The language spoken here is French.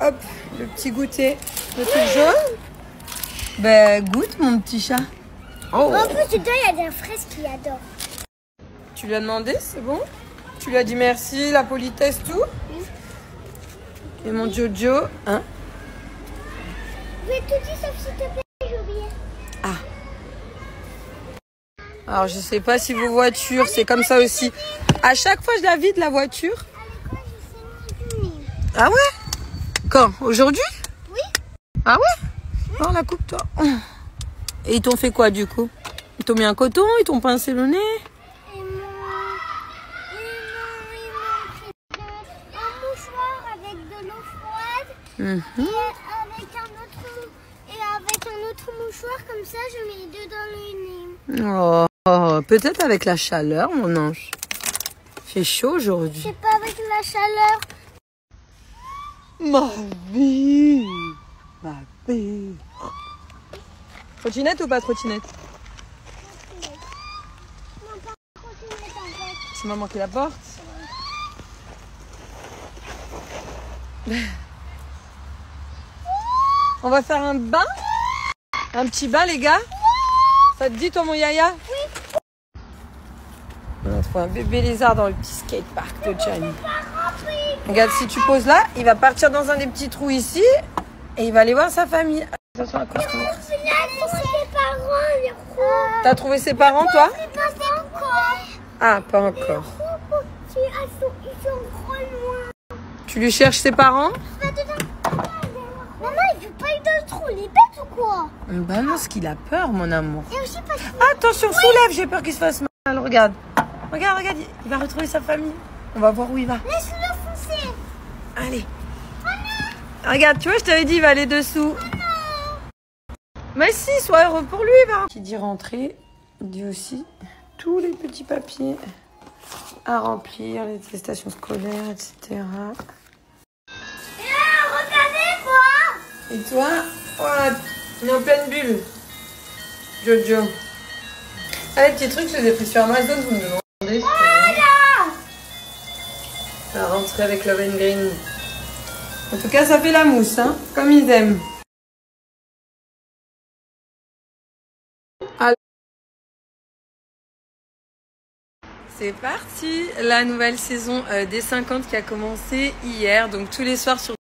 hop, le petit goûter de truc jaune. Ben, goûte, mon petit chat. Oh. En plus, dedans, il y a des fraises qu'il adore. Tu lui as demandé, c'est bon? Tu lui as dit merci, la politesse, tout? Oui. Et mon Jojo, hein? Je vais tout dire, sauf s'il te plaît, j'ai oublié. Ah. Alors, je sais pas si vos voitures, c'est comme ça aussi. À chaque fois, je la vide, la voiture. Ah ouais? Quand? Aujourd'hui? Oui. Ah ouais? Oh, la coupe, toi. Et ils t'ont fait quoi, du coup? Ils t'ont mis un coton? Ils t'ont pincé le nez? Ils m'ont pris un mouchoir avec de l'eau froide. Et avec un autre mouchoir, comme ça, je mets les deux dans le nez. Oh, peut-être avec la chaleur, mon ange. Il fait chaud aujourd'hui. C'est pas avec la chaleur. Ma vie, ma vie. Trottinette ou pas trottinette? Non, pas trottinette en fait. C'est maman qui la porte. On va faire un bain? Un petit bain, les gars? Ça te dit, toi, mon yaya? Oui. On a trouvé un bébé lézard dans le petit skatepark de Gianni. Regarde, si tu poses là, il va partir dans un des petits trous ici et il va aller voir sa famille. Attention à quoi. T'as trouvé ses parents, toi? Pas encore. Ah, pas encore. Ils sont trop loin. Tu lui cherches ses parents? Maman, il veut pas aller dans le trou, il est bête ou quoi? Bah non, parce qu'il a peur, mon amour. Et aussi parce que... Attention, soulève, j'ai peur qu'il se fasse mal. Regarde. Regarde, regarde, il va retrouver sa famille. On va voir où il va. Laisse-le foncer. Allez. Regarde, tu vois, je t'avais dit, il va aller dessous. Mais si, sois heureux pour lui, va. Qui dit rentrer, dit aussi tous les petits papiers à remplir, les attestations scolaires, etc. Et toi, voilà, on est en pleine bulle. Jojo. Ah, les petits trucs, je les ai pris sur Amazon, vous me demandez. On va rentrer avec Love and Green. En tout cas, ça fait la mousse, hein, comme ils aiment. Alors, c'est parti, la nouvelle saison des 50 qui a commencé hier. Donc tous les soirs sur